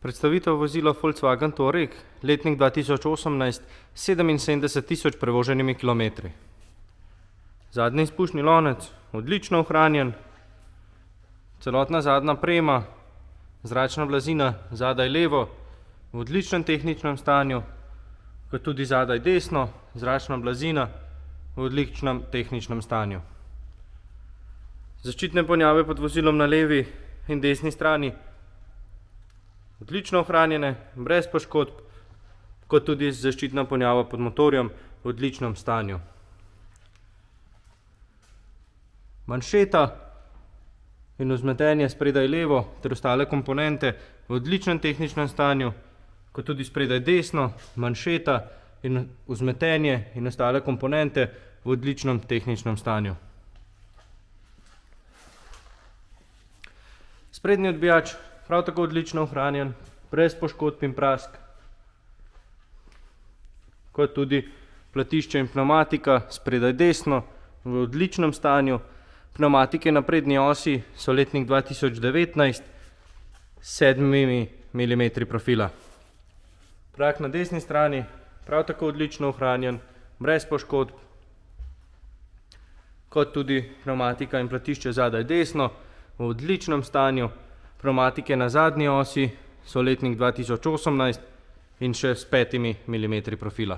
Predstavitev vozila Volkswagen Touareg, letnik 2018, 77 tisoč prevoženimi kilometri. Zadnji izpušni lonec, odlično ohranjen, celotna zadnja prema, zračna blazina zadaj levo, v odličnem tehničnem stanju, kot tudi zadaj desno, zračna blazina v odličnem tehničnem stanju. Zaščitne ponjave pod vozilom na levi in desni strani odlično ohranjene, brez poškodb, kot tudi zaščitna ponjava pod motorjem v odličnem stanju. Manšeta in vzmetenje spredaj levo ter ostale komponente v odličnem tehničnem stanju, kot tudi spredaj desno, manšeta in vzmetenje in ostale komponente v odličnem tehničnem stanju. Sprednji odbijač prav tako odlično ohranjen, brez poškodb in prask, kot tudi platišče in pnevmatika spredaj desno v odličnem stanju. Pnevmatike na prednji osi so letnik 2019 s 7 mm profila. Prak na desni strani prav tako odlično ohranjen, brez poškodb, kot tudi pnevmatika in platišče zadaj desno v odličnem stanju. Pnevmatike na zadnji osi so letnik 2018 in še s 5 mm profila.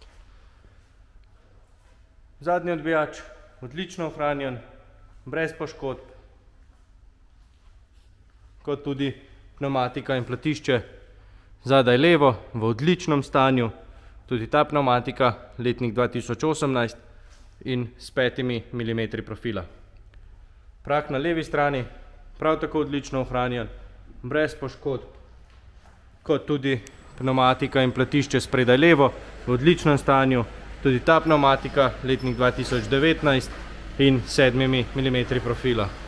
Zadnji odbijač odlično ohranjen, brez poškodb, kot tudi pnevmatika in platišče zadaj levo v odličnem stanju, tudi ta pnevmatika letnik 2018 in s 5 mm profila. Prak na levi strani prav tako odlično ohranjen, brez poškodb, kot tudi pnevmatika in platišče spredaj levo v odličnem stanju, tudi ta pnevmatika letnik 2019 in 7 mm profila.